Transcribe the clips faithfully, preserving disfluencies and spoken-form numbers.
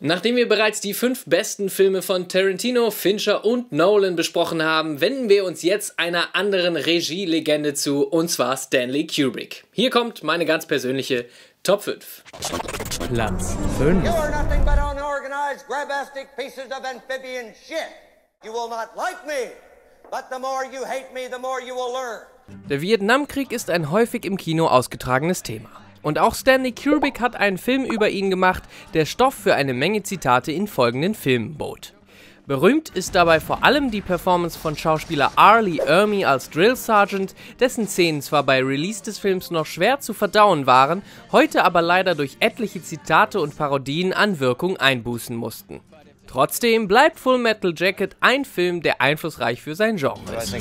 Nachdem wir bereits die fünf besten Filme von Tarantino, Fincher und Nolan besprochen haben, wenden wir uns jetzt einer anderen Regielegende zu, und zwar Stanley Kubrick. Hier kommt meine ganz persönliche Top fünf. Platz fünf. You are nothing but unorganized, grabastic pieces of amphibian shit. You will not like me, but the more you hate me, the more you will learn. Der Vietnamkrieg ist ein häufig im Kino ausgetragenes Thema. Und auch Stanley Kubrick hat einen Film über ihn gemacht, der Stoff für eine Menge Zitate in folgenden Filmen bot. Berühmt ist dabei vor allem die Performance von Schauspieler R. Lee Ermey als Drill Sergeant, dessen Szenen zwar bei Release des Films noch schwer zu verdauen waren, heute aber leider durch etliche Zitate und Parodien an Wirkung einbußen mussten. Trotzdem bleibt Full Metal Jacket ein Film, der einflussreich für sein Genre ist.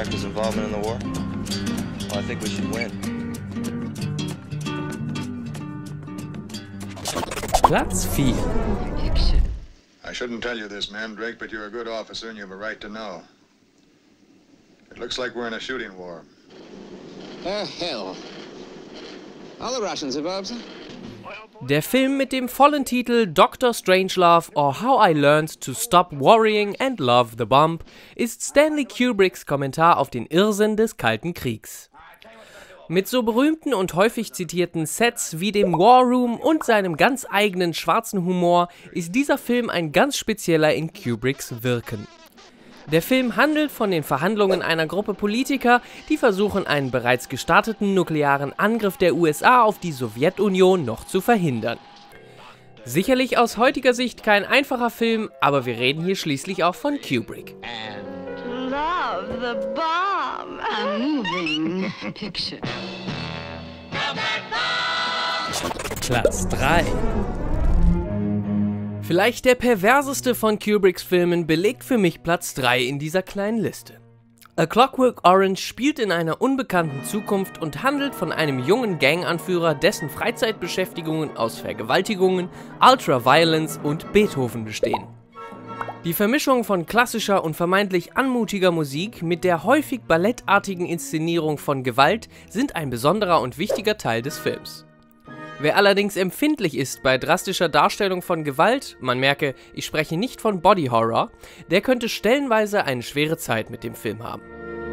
Platz vier. I shouldn't tell you this, Mandrake, but you're a good officer and you have a right to know. It looks like we're in a shooting war. Oh, hell. All the Russians above, sir? Der Film mit dem vollen Titel Doctor Strangelove or How I Learned to Stop Worrying and Love the Bomb ist Stanley Kubricks Kommentar auf den Irrsinn des Kalten Kriegs. Mit so berühmten und häufig zitierten Sets wie dem War Room und seinem ganz eigenen schwarzen Humor ist dieser Film ein ganz spezieller in Kubricks Wirken. Der Film handelt von den Verhandlungen einer Gruppe Politiker, die versuchen, einen bereits gestarteten nuklearen Angriff der U S A auf die Sowjetunion noch zu verhindern. Sicherlich aus heutiger Sicht kein einfacher Film, aber wir reden hier schließlich auch von Kubrick. Love the bomb. A moving picture. Platz drei. Vielleicht der perverseste von Kubricks Filmen belegt für mich Platz drei in dieser kleinen Liste. A Clockwork Orange spielt in einer unbekannten Zukunft und handelt von einem jungen Ganganführer, dessen Freizeitbeschäftigungen aus Vergewaltigungen, Ultraviolence und Beethoven bestehen. Die Vermischung von klassischer und vermeintlich anmutiger Musik mit der häufig ballettartigen Inszenierung von Gewalt sind ein besonderer und wichtiger Teil des Films. Wer allerdings empfindlich ist bei drastischer Darstellung von Gewalt, man merke, ich spreche nicht von Body Horror, der könnte stellenweise eine schwere Zeit mit dem Film haben.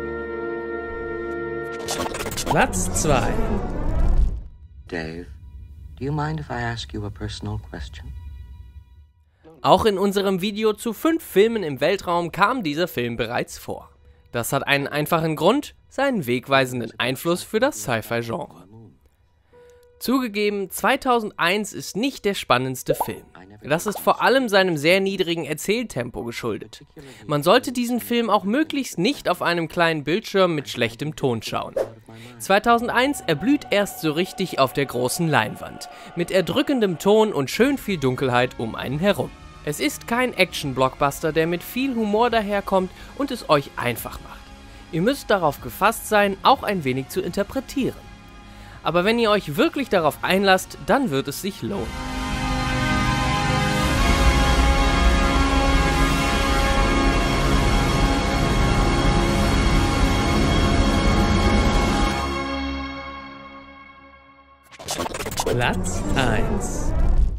Platz zwei. Dave, do you mind if I ask you a personal question? Auch in unserem Video zu fünf Filmen im Weltraum kam dieser Film bereits vor. Das hat einen einfachen Grund, seinen wegweisenden Einfluss für das Sci-Fi-Genre. Zugegeben, zweitausendeins ist nicht der spannendste Film. Das ist vor allem seinem sehr niedrigen Erzähltempo geschuldet. Man sollte diesen Film auch möglichst nicht auf einem kleinen Bildschirm mit schlechtem Ton schauen. zweitausendeins erblüht erst so richtig auf der großen Leinwand, mit erdrückendem Ton und schön viel Dunkelheit um einen herum. Es ist kein Action-Blockbuster, der mit viel Humor daherkommt und es euch einfach macht. Ihr müsst darauf gefasst sein, auch ein wenig zu interpretieren. Aber wenn ihr euch wirklich darauf einlasst, dann wird es sich lohnen. Platz eins.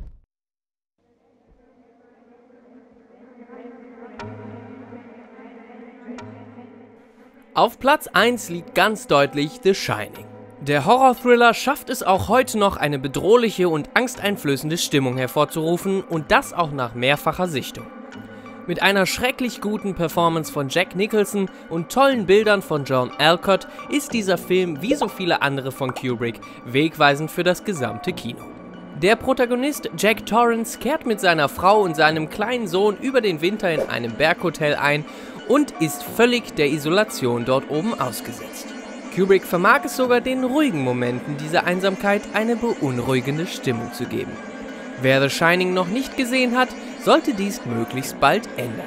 Auf Platz eins liegt ganz deutlich The Shining. Der Horror-Thriller schafft es auch heute noch, eine bedrohliche und angsteinflößende Stimmung hervorzurufen und das auch nach mehrfacher Sichtung. Mit einer schrecklich guten Performance von Jack Nicholson und tollen Bildern von John Alcott ist dieser Film, wie so viele andere von Kubrick, wegweisend für das gesamte Kino. Der Protagonist Jack Torrance kehrt mit seiner Frau und seinem kleinen Sohn über den Winter in einem Berghotel ein und ist völlig der Isolation dort oben ausgesetzt. Kubrick vermag es sogar, den ruhigen Momenten dieser Einsamkeit eine beunruhigende Stimmung zu geben. Wer The Shining noch nicht gesehen hat, sollte dies möglichst bald ändern.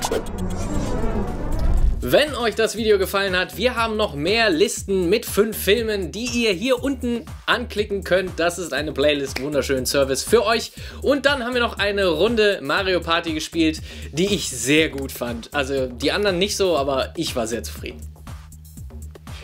Wenn euch das Video gefallen hat, wir haben noch mehr Listen mit fünf Filmen, die ihr hier unten anklicken könnt. Das ist eine Playlist, wunderschönen Service für euch. Und dann haben wir noch eine Runde Mario Party gespielt, die ich sehr gut fand. Also die anderen nicht so, aber ich war sehr zufrieden.